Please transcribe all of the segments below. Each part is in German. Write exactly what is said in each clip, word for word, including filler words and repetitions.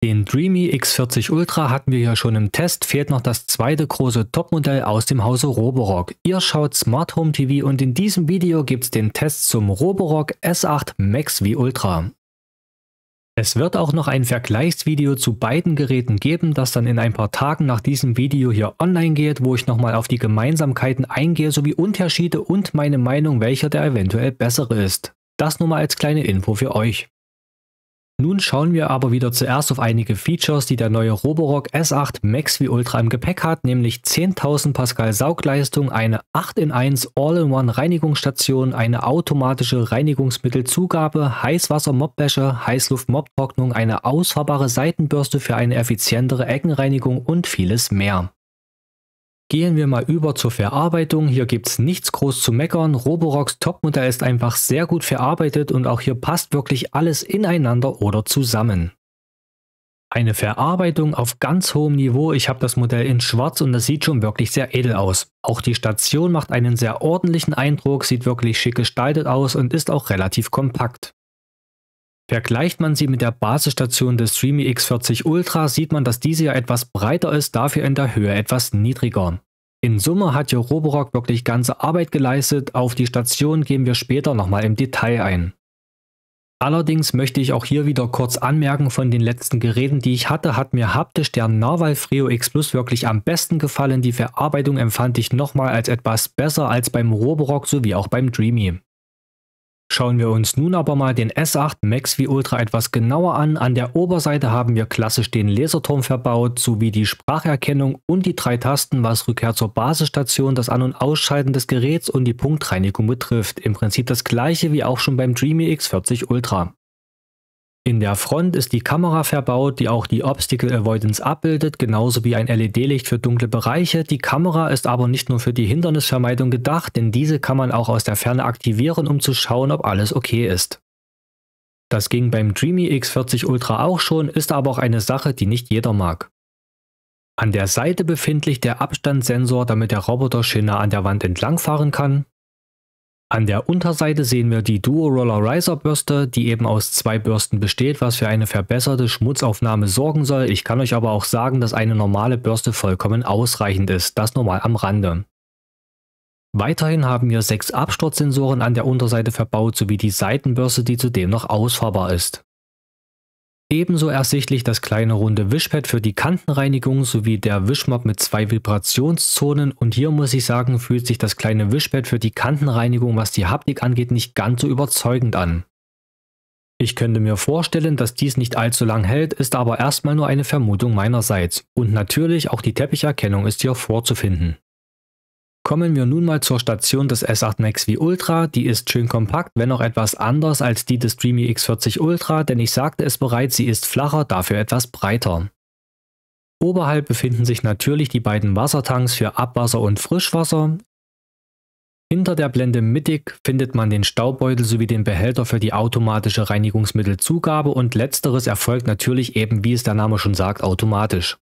Den Dreamy X vierzig Ultra hatten wir ja schon im Test, fehlt noch das zweite große Topmodell aus dem Hause Roborock. Ihr schaut Smart Home T V und in diesem Video gibt es den Test zum Roborock S acht Max V Ultra. Es wird auch noch ein Vergleichsvideo zu beiden Geräten geben, das dann in ein paar Tagen nach diesem Video hier online geht, wo ich nochmal auf die Gemeinsamkeiten eingehe sowie Unterschiede und meine Meinung, welcher der eventuell bessere ist. Das nur mal als kleine Info für euch. Nun schauen wir aber wieder zuerst auf einige Features, die der neue Roborock S acht Max V Ultra im Gepäck hat, nämlich zehntausend Pascal Saugleistung, eine acht in eins All-in-One Reinigungsstation, eine automatische Reinigungsmittelzugabe, Heißwasser-Mopwäsche, Heißluft-Moptrocknung, eine ausfahrbare Seitenbürste für eine effizientere Eckenreinigung und vieles mehr. Gehen wir mal über zur Verarbeitung. Hier gibt es nichts groß zu meckern. Roborocks Topmodell ist einfach sehr gut verarbeitet und auch hier passt wirklich alles ineinander oder zusammen. Eine Verarbeitung auf ganz hohem Niveau. Ich habe das Modell in schwarz und das sieht schon wirklich sehr edel aus. Auch die Station macht einen sehr ordentlichen Eindruck, sieht wirklich schick gestaltet aus und ist auch relativ kompakt. Vergleicht man sie mit der Basisstation des Dreamy X vierzig Ultra, sieht man, dass diese ja etwas breiter ist, dafür in der Höhe etwas niedriger. In Summe hat hier Roborock wirklich ganze Arbeit geleistet, auf die Station gehen wir später nochmal im Detail ein. Allerdings möchte ich auch hier wieder kurz anmerken, von den letzten Geräten, die ich hatte, hat mir haptisch der Narval Freo X Plus wirklich am besten gefallen. Die Verarbeitung empfand ich nochmal als etwas besser als beim Roborock sowie auch beim Dreamy. Schauen wir uns nun aber mal den S acht Max V Ultra etwas genauer an. An der Oberseite haben wir klassisch den Laserturm verbaut, sowie die Spracherkennung und die drei Tasten, was Rückkehr zur Basisstation, das An- und Ausschalten des Geräts und die Punktreinigung betrifft. Im Prinzip das gleiche wie auch schon beim Dreamy X vierzig Ultra. In der Front ist die Kamera verbaut, die auch die Obstacle Avoidance abbildet, genauso wie ein L E D-Licht für dunkle Bereiche. Die Kamera ist aber nicht nur für die Hindernisvermeidung gedacht, denn diese kann man auch aus der Ferne aktivieren, um zu schauen, ob alles okay ist. Das ging beim Dreamy X vierzig Ultra auch schon, ist aber auch eine Sache, die nicht jeder mag. An der Seite befindlich der Abstandssensor, damit der Roboter schön nah an der Wand entlangfahren kann. An der Unterseite sehen wir die Duo Roller Riser Bürste, die eben aus zwei Bürsten besteht, was für eine verbesserte Schmutzaufnahme sorgen soll. Ich kann euch aber auch sagen, dass eine normale Bürste vollkommen ausreichend ist, das normal am Rande. Weiterhin haben wir sechs Absturzsensoren an der Unterseite verbaut, sowie die Seitenbürste, die zudem noch ausfahrbar ist. Ebenso ersichtlich das kleine runde Wischpad für die Kantenreinigung sowie der Wischmopp mit zwei Vibrationszonen, und hier muss ich sagen, fühlt sich das kleine Wischpad für die Kantenreinigung, was die Haptik angeht, nicht ganz so überzeugend an. Ich könnte mir vorstellen, dass dies nicht allzu lang hält, ist aber erstmal nur eine Vermutung meinerseits. Und natürlich auch die Teppicherkennung ist hier vorzufinden. Kommen wir nun mal zur Station des S acht Max V Ultra. Die ist schön kompakt, wenn auch etwas anders als die des Dreamy X vierzig Ultra, denn ich sagte es bereits, sie ist flacher, dafür etwas breiter. Oberhalb befinden sich natürlich die beiden Wassertanks für Abwasser und Frischwasser. Hinter der Blende mittig findet man den Staubbeutel sowie den Behälter für die automatische Reinigungsmittelzugabe, und letzteres erfolgt natürlich eben, wie es der Name schon sagt, automatisch.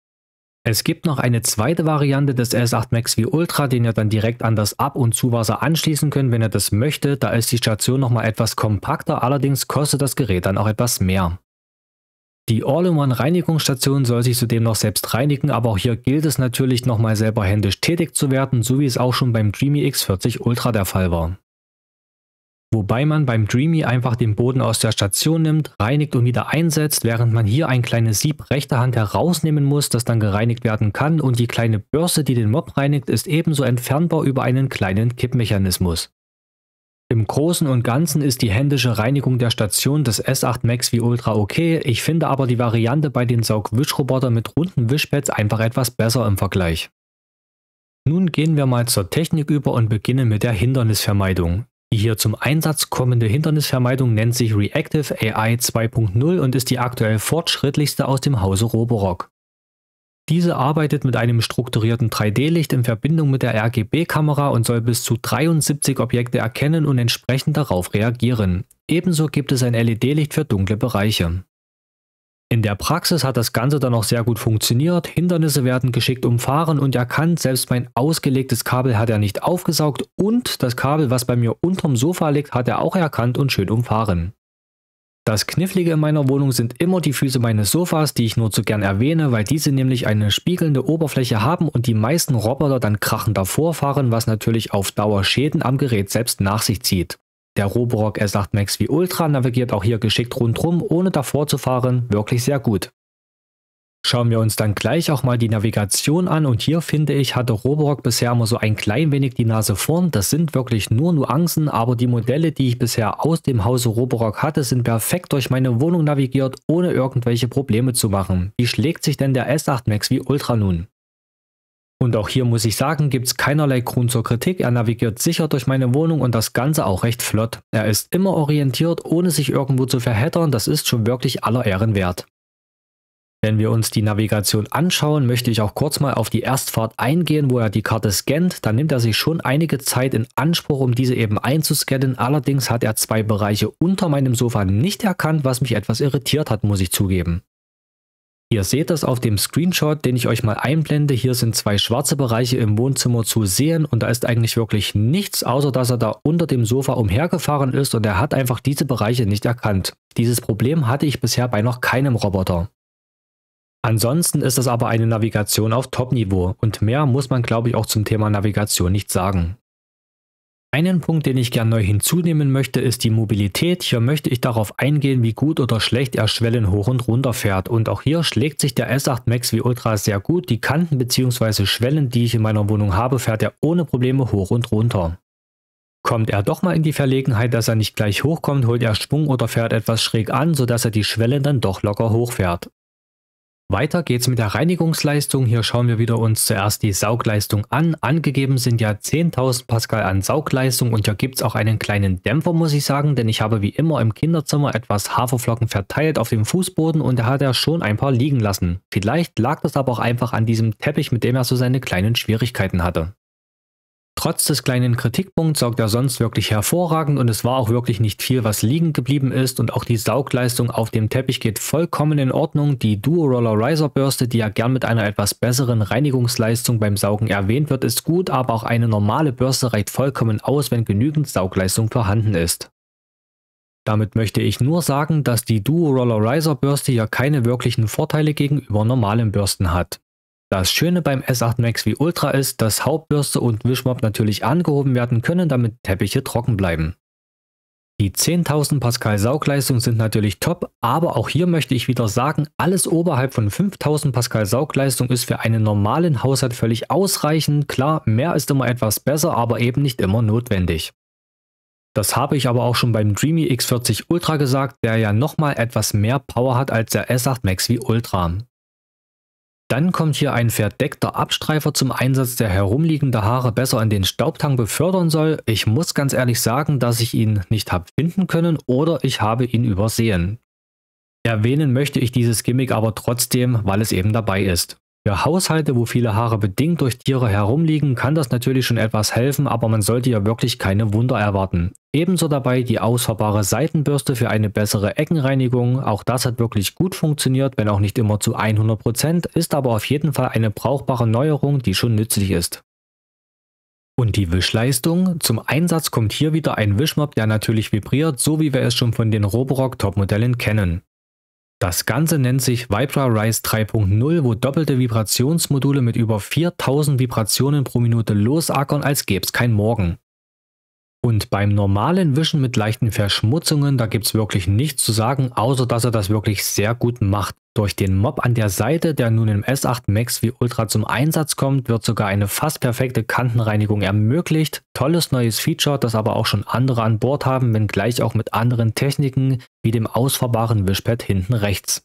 Es gibt noch eine zweite Variante des S acht Max V Ultra, den ihr dann direkt an das Ab- und Zuwasser anschließen könnt, wenn ihr das möchtet. Da ist die Station nochmal etwas kompakter, allerdings kostet das Gerät dann auch etwas mehr. Die All-in-One Reinigungsstation soll sich zudem noch selbst reinigen, aber auch hier gilt es natürlich nochmal selber händisch tätig zu werden, so wie es auch schon beim Dreamy X vierzig Ultra der Fall war. Wobei man beim Dreamy einfach den Boden aus der Station nimmt, reinigt und wieder einsetzt, während man hier ein kleines Sieb rechter Hand herausnehmen muss, das dann gereinigt werden kann, und die kleine Bürste, die den Mob reinigt, ist ebenso entfernbar über einen kleinen Kippmechanismus. Im Großen und Ganzen ist die händische Reinigung der Station des S acht Max V Ultra okay, ich finde aber die Variante bei den Saugwischrobotern mit runden Wischpads einfach etwas besser im Vergleich. Nun gehen wir mal zur Technik über und beginnen mit der Hindernisvermeidung. Die hier zum Einsatz kommende Hindernisvermeidung nennt sich Reactive A I zwei Punkt null und ist die aktuell fortschrittlichste aus dem Hause Roborock. Diese arbeitet mit einem strukturierten drei D Licht in Verbindung mit der R G B-Kamera und soll bis zu dreiundsiebzig Objekte erkennen und entsprechend darauf reagieren. Ebenso gibt es ein L E D-Licht für dunkle Bereiche. In der Praxis hat das Ganze dann auch sehr gut funktioniert, Hindernisse werden geschickt umfahren und erkannt, selbst mein ausgelegtes Kabel hat er nicht aufgesaugt und das Kabel, was bei mir unterm Sofa liegt, hat er auch erkannt und schön umfahren. Das Knifflige in meiner Wohnung sind immer die Füße meines Sofas, die ich nur zu gern erwähne, weil diese nämlich eine spiegelnde Oberfläche haben und die meisten Roboter dann krachend davor fahren, was natürlich auf Dauer Schäden am Gerät selbst nach sich zieht. Der Roborock S acht Max V Ultra navigiert auch hier geschickt rundherum, ohne davor zu fahren, wirklich sehr gut. Schauen wir uns dann gleich auch mal die Navigation an und hier finde ich, hatte Roborock bisher immer so ein klein wenig die Nase vorn. Das sind wirklich nur Nuancen, aber die Modelle, die ich bisher aus dem Hause Roborock hatte, sind perfekt durch meine Wohnung navigiert, ohne irgendwelche Probleme zu machen. Wie schlägt sich denn der S acht Max V Ultra nun? Und auch hier muss ich sagen, gibt es keinerlei Grund zur Kritik. Er navigiert sicher durch meine Wohnung und das Ganze auch recht flott. Er ist immer orientiert, ohne sich irgendwo zu verheddern. Das ist schon wirklich aller Ehren wert. Wenn wir uns die Navigation anschauen, möchte ich auch kurz mal auf die Erstfahrt eingehen, wo er die Karte scannt. Dann nimmt er sich schon einige Zeit in Anspruch, um diese eben einzuscannen. Allerdings hat er zwei Bereiche unter meinem Sofa nicht erkannt, was mich etwas irritiert hat, muss ich zugeben. Ihr seht das auf dem Screenshot, den ich euch mal einblende. Hier sind zwei schwarze Bereiche im Wohnzimmer zu sehen und da ist eigentlich wirklich nichts, außer dass er da unter dem Sofa umhergefahren ist und er hat einfach diese Bereiche nicht erkannt. Dieses Problem hatte ich bisher bei noch keinem Roboter. Ansonsten ist es aber eine Navigation auf Top-Niveau und mehr muss man, glaube ich, auch zum Thema Navigation nicht sagen. Einen Punkt, den ich gern neu hinzunehmen möchte, ist die Mobilität. Hier möchte ich darauf eingehen, wie gut oder schlecht er Schwellen hoch und runter fährt. Und auch hier schlägt sich der S acht Max V Ultra sehr gut. Die Kanten bzw. Schwellen, die ich in meiner Wohnung habe, fährt er ohne Probleme hoch und runter. Kommt er doch mal in die Verlegenheit, dass er nicht gleich hochkommt, holt er Schwung oder fährt etwas schräg an, sodass er die Schwellen dann doch locker hochfährt. Weiter geht's mit der Reinigungsleistung. Hier schauen wir wieder uns zuerst die Saugleistung an. Angegeben sind ja zehntausend Pascal an Saugleistung und hier gibt's auch einen kleinen Dämpfer, muss ich sagen, denn ich habe wie immer im Kinderzimmer etwas Haferflocken verteilt auf dem Fußboden und da hat er schon ein paar liegen lassen. Vielleicht lag das aber auch einfach an diesem Teppich, mit dem er so seine kleinen Schwierigkeiten hatte. Trotz des kleinen Kritikpunkts saugt er sonst wirklich hervorragend und es war auch wirklich nicht viel, was liegen geblieben ist und auch die Saugleistung auf dem Teppich geht vollkommen in Ordnung. Die Duo Roller Riser Bürste, die ja gern mit einer etwas besseren Reinigungsleistung beim Saugen erwähnt wird, ist gut, aber auch eine normale Bürste reicht vollkommen aus, wenn genügend Saugleistung vorhanden ist. Damit möchte ich nur sagen, dass die Duo Roller Riser Bürste ja keine wirklichen Vorteile gegenüber normalen Bürsten hat. Das Schöne beim S acht Max V Ultra ist, dass Hauptbürste und Wischmopp natürlich angehoben werden können, damit Teppiche trocken bleiben. Die zehntausend Pascal Saugleistung sind natürlich top, aber auch hier möchte ich wieder sagen, alles oberhalb von fünftausend Pascal Saugleistung ist für einen normalen Haushalt völlig ausreichend. Klar, mehr ist immer etwas besser, aber eben nicht immer notwendig. Das habe ich aber auch schon beim Dreamy X vierzig Ultra gesagt, der ja nochmal etwas mehr Power hat als der S acht Max V Ultra. Dann kommt hier ein verdeckter Abstreifer zum Einsatz, der herumliegende Haare besser in den Staubtank befördern soll. Ich muss ganz ehrlich sagen, dass ich ihn nicht habe finden können oder ich habe ihn übersehen. Erwähnen möchte ich dieses Gimmick aber trotzdem, weil es eben dabei ist. Für Haushalte, wo viele Haare bedingt durch Tiere herumliegen, kann das natürlich schon etwas helfen, aber man sollte ja wirklich keine Wunder erwarten. Ebenso dabei die ausfahrbare Seitenbürste für eine bessere Eckenreinigung. Auch das hat wirklich gut funktioniert, wenn auch nicht immer zu hundert Prozent, ist aber auf jeden Fall eine brauchbare Neuerung, die schon nützlich ist. Und die Wischleistung? Zum Einsatz kommt hier wieder ein Wischmopp, der natürlich vibriert, so wie wir es schon von den Roborock Topmodellen kennen. Das Ganze nennt sich VibraRise drei punkt null, wo doppelte Vibrationsmodule mit über viertausend Vibrationen pro Minute losackern, als gäbe es kein Morgen. Und beim normalen Wischen mit leichten Verschmutzungen, da gibt es wirklich nichts zu sagen, außer dass er das wirklich sehr gut macht. Durch den Mob an der Seite, der nun im S acht Max V Ultra zum Einsatz kommt, wird sogar eine fast perfekte Kantenreinigung ermöglicht. Tolles neues Feature, das aber auch schon andere an Bord haben, wenngleich auch mit anderen Techniken, wie dem ausfahrbaren Wischpad hinten rechts.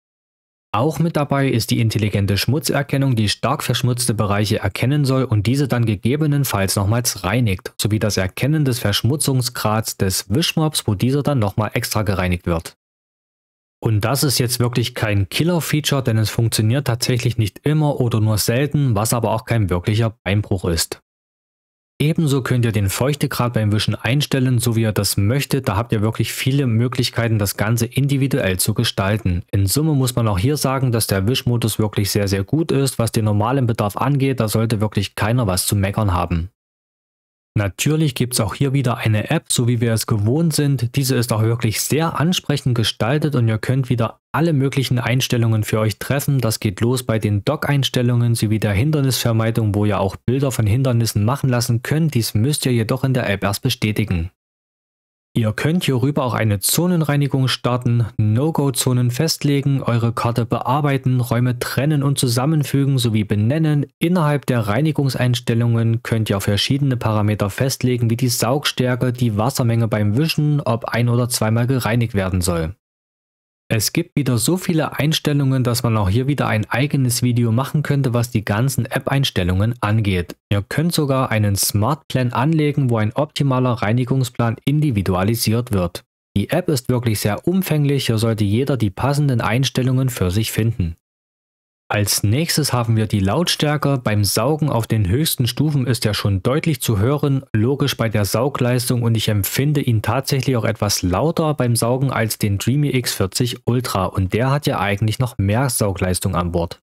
Auch mit dabei ist die intelligente Schmutzerkennung, die stark verschmutzte Bereiche erkennen soll und diese dann gegebenenfalls nochmals reinigt, sowie das Erkennen des Verschmutzungsgrads des Wischmops, wo dieser dann nochmal extra gereinigt wird. Und das ist jetzt wirklich kein Killer-Feature, denn es funktioniert tatsächlich nicht immer oder nur selten, was aber auch kein wirklicher Beinbruch ist. Ebenso könnt ihr den Feuchtegrad beim Wischen einstellen, so wie ihr das möchtet. Da habt ihr wirklich viele Möglichkeiten, das Ganze individuell zu gestalten. In Summe muss man auch hier sagen, dass der Wischmodus wirklich sehr, sehr gut ist. Was den normalen Bedarf angeht, da sollte wirklich keiner was zu meckern haben. Natürlich gibt es auch hier wieder eine App, so wie wir es gewohnt sind. Diese ist auch wirklich sehr ansprechend gestaltet und ihr könnt wieder alle möglichen Einstellungen für euch treffen. Das geht los bei den Dock-Einstellungen sowie der Hindernisvermeidung, wo ihr auch Bilder von Hindernissen machen lassen könnt. Dies müsst ihr jedoch in der App erst bestätigen. Ihr könnt hierüber auch eine Zonenreinigung starten, No-Go-Zonen festlegen, eure Karte bearbeiten, Räume trennen und zusammenfügen sowie benennen. Innerhalb der Reinigungseinstellungen könnt ihr auch verschiedene Parameter festlegen, wie die Saugstärke, die Wassermenge beim Wischen, ob ein- oder zweimal gereinigt werden soll. Es gibt wieder so viele Einstellungen, dass man auch hier wieder ein eigenes Video machen könnte, was die ganzen App-Einstellungen angeht. Ihr könnt sogar einen Smart Plan anlegen, wo ein optimaler Reinigungsplan individualisiert wird. Die App ist wirklich sehr umfänglich, hier sollte jeder die passenden Einstellungen für sich finden. Als nächstes haben wir die Lautstärke. Beim Saugen auf den höchsten Stufen ist er schon deutlich zu hören, logisch bei der Saugleistung, und ich empfinde ihn tatsächlich auch etwas lauter beim Saugen als den Dreamy X vierzig Ultra, und der hat ja eigentlich noch mehr Saugleistung an Bord.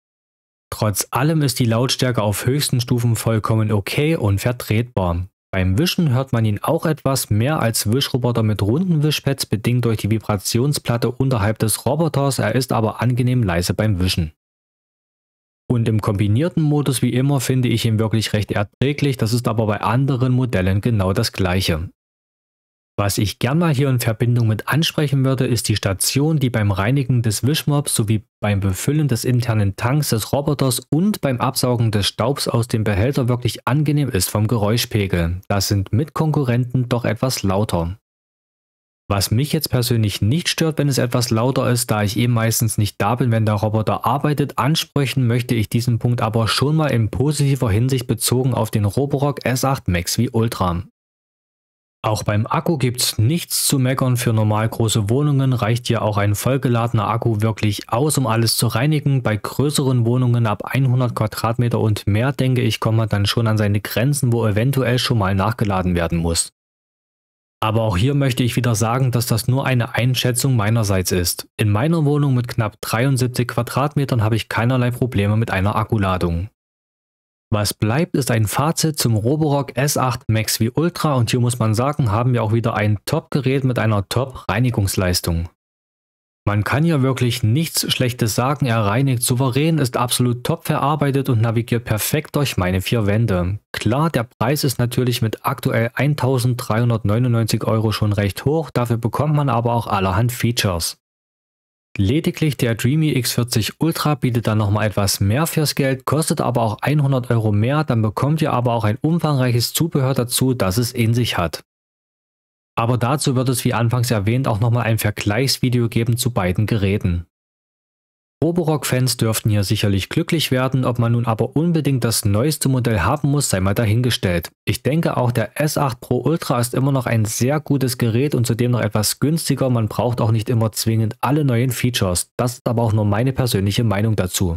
Trotz allem ist die Lautstärke auf höchsten Stufen vollkommen okay und vertretbar. Beim Wischen hört man ihn auch etwas mehr als Wischroboter mit runden Wischpads, bedingt durch die Vibrationsplatte unterhalb des Roboters, er ist aber angenehm leise beim Wischen. Und im kombinierten Modus wie immer finde ich ihn wirklich recht erträglich, das ist aber bei anderen Modellen genau das gleiche. Was ich gern mal hier in Verbindung mit ansprechen würde, ist die Station, die beim Reinigen des Wischmobs sowie beim Befüllen des internen Tanks des Roboters und beim Absaugen des Staubs aus dem Behälter wirklich angenehm ist vom Geräuschpegel. Das sind Mitkonkurrenten doch etwas lauter. Was mich jetzt persönlich nicht stört, wenn es etwas lauter ist, da ich eben meistens nicht da bin, wenn der Roboter arbeitet, ansprechen möchte ich diesen Punkt aber schon mal in positiver Hinsicht bezogen auf den Roborock S acht Max wie Ultra. Auch beim Akku gibt es nichts zu meckern, für normal große Wohnungen reicht hier auch ein vollgeladener Akku wirklich aus, um alles zu reinigen. Bei größeren Wohnungen ab hundert Quadratmeter und mehr, denke ich, kommt man dann schon an seine Grenzen, wo eventuell schon mal nachgeladen werden muss. Aber auch hier möchte ich wieder sagen, dass das nur eine Einschätzung meinerseits ist. In meiner Wohnung mit knapp dreiundsiebzig Quadratmetern habe ich keinerlei Probleme mit einer Akkuladung. Was bleibt, ist ein Fazit zum Roborock S acht Max wie Ultra, und hier muss man sagen, haben wir auch wieder ein Top-Gerät mit einer Top-Reinigungsleistung. Man kann hier wirklich nichts Schlechtes sagen, er reinigt souverän, ist absolut top verarbeitet und navigiert perfekt durch meine vier Wände. Klar, der Preis ist natürlich mit aktuell eintausenddreihundertneunundneunzig Euro schon recht hoch, dafür bekommt man aber auch allerhand Features. Lediglich der Dreamy X vierzig Ultra bietet dann nochmal etwas mehr fürs Geld, kostet aber auch hundert Euro mehr, dann bekommt ihr aber auch ein umfangreiches Zubehör dazu, das es in sich hat. Aber dazu wird es wie anfangs erwähnt auch nochmal ein Vergleichsvideo geben zu beiden Geräten. Roborock-Fans dürften hier sicherlich glücklich werden, ob man nun aber unbedingt das neueste Modell haben muss, sei mal dahingestellt. Ich denke auch der S acht Pro Ultra ist immer noch ein sehr gutes Gerät und zudem noch etwas günstiger, man braucht auch nicht immer zwingend alle neuen Features, das ist aber auch nur meine persönliche Meinung dazu.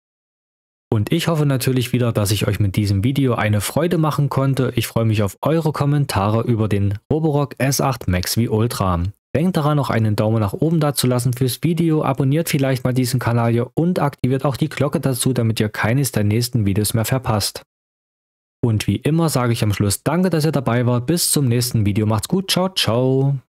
Und ich hoffe natürlich wieder, dass ich euch mit diesem Video eine Freude machen konnte. Ich freue mich auf eure Kommentare über den Roborock S acht Max wie Ultra. Denkt daran, noch einen Daumen nach oben dazulassen fürs Video, abonniert vielleicht mal diesen Kanal hier und aktiviert auch die Glocke dazu, damit ihr keines der nächsten Videos mehr verpasst. Und wie immer sage ich am Schluss danke, dass ihr dabei wart. Bis zum nächsten Video. Macht's gut. Ciao, ciao.